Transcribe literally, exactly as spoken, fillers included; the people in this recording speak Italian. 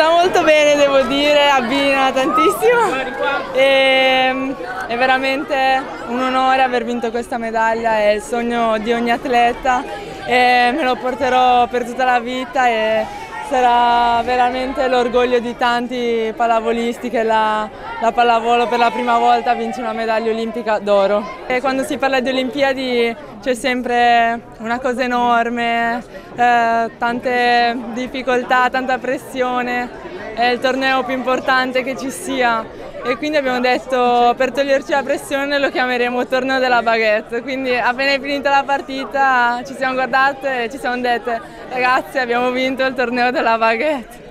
andata molto bene, devo dire, abbina tantissimo e è veramente un onore aver vinto questa medaglia, è il sogno di ogni atleta e me lo porterò per tutta la vita e sarà veramente l'orgoglio di tanti pallavolisti che la, la pallavolo per la prima volta vince una medaglia olimpica d'oro. E quando si parla di Olimpiadi c'è sempre una cosa enorme, eh, tante difficoltà, tanta pressione, è il torneo più importante che ci sia e quindi abbiamo detto per toglierci la pressione lo chiameremo torneo della baguette, quindi appena è finita la partita ci siamo guardate e ci siamo dette ragazzi abbiamo vinto il torneo della baguette.